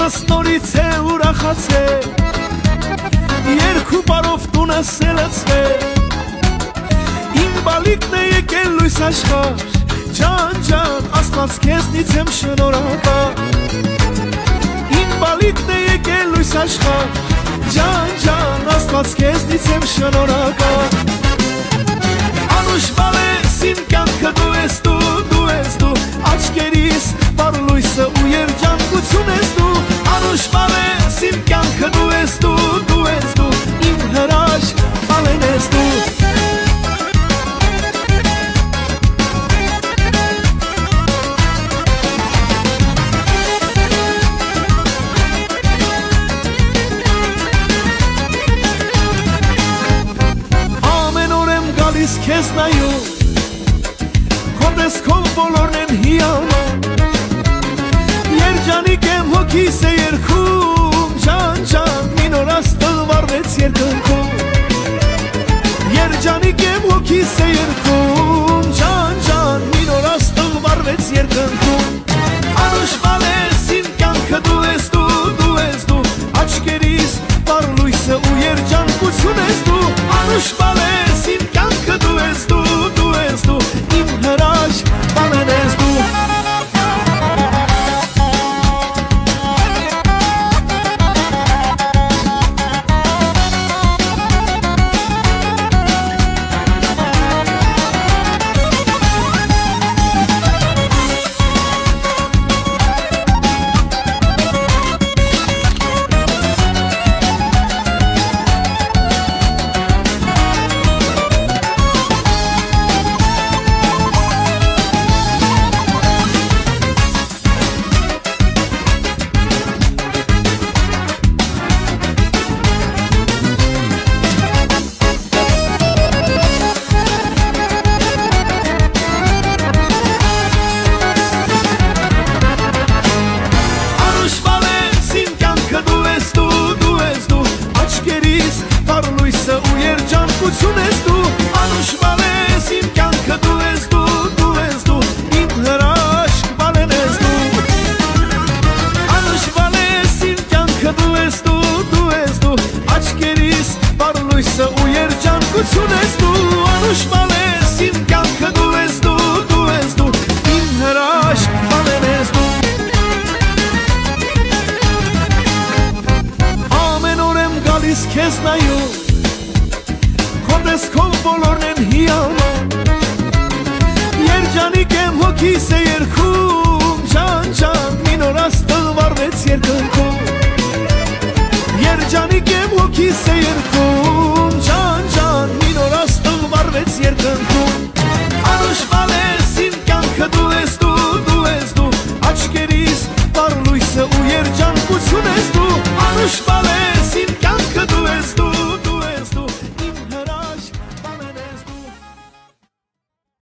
Իմաս նորից է ուրախացել, երկու բարով տունս է լցվել, իմ բալիկն է եկել լույս աշխարհ, ջան ջան Աստված քեզնից եմ շնորհակալ, իմ բալիկն է եկել լույս աշխարհ, ջան ջան Աստված քեզնից եմ շնորհակալ, անուշ բալես իմ կյանքը դու ես դու, աչքերիս բար լույսը ու երջանկություն ես դու, անուշ բալես իմ կյանքը դու ես դու, իմ հրաշք բալեն ես դու։ Քեզ նայում, քո տեսքով բոլորն են հիանում, երջանիկ եմ հոգիս է երգում, ջան ջան մի նոր աստղ վառվեց երկնքում, երջանիկ եմ հոգիս է երգում, ջան ջան մի նոր աստղ վառվեց երկնքում, անուշ բալես իմ կյանքը դու ես դու, աչքերիս բար լույսը ու երջանկություն ես դու, անուշ բալես իմ կյանքը դու ես դու, իմ հրաշք բալեն ես դու։ Քեզ նայում, քո տեսքով բոլորն են հիանում, երջանիկ եմ հոգիս է երգում, ջան ջան մի նոր աստղ վառվեց երկնքում, երջանիկ եմ հոգիս է երգում, ջան ջան մի նոր աստղ վառվեց երկնքում